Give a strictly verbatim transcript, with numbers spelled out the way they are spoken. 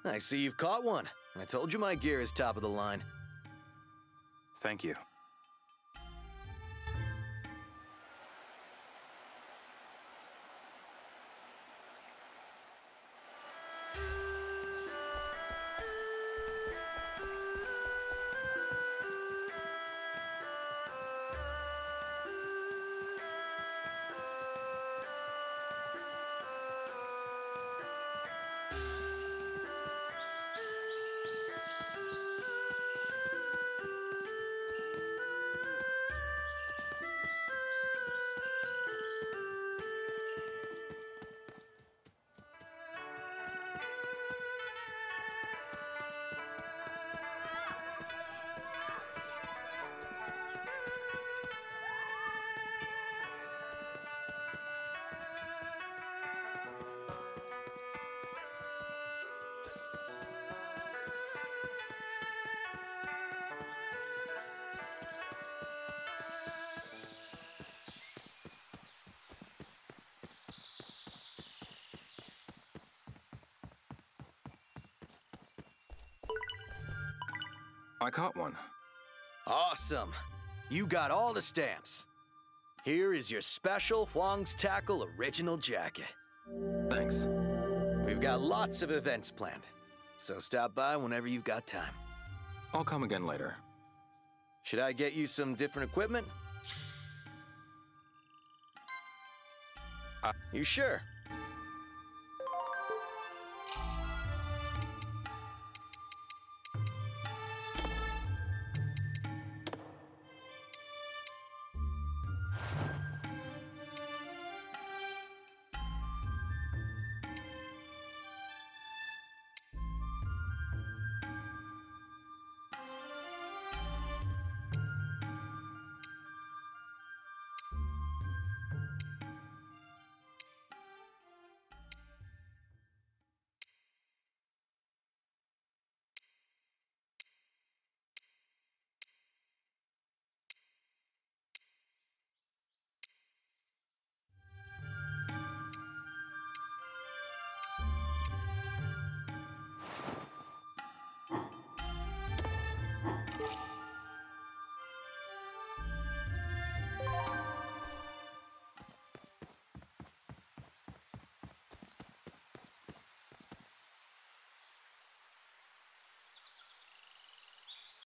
I see you've caught one. I told you my gear is top of the line. Thank you. I caught one. Awesome. You got all the stamps. Here is your special Huang's Tackle original jacket. Thanks. We've got lots of events planned, so stop by whenever you've got time. I'll come again later. Should I get you some different equipment? Uh, You sure?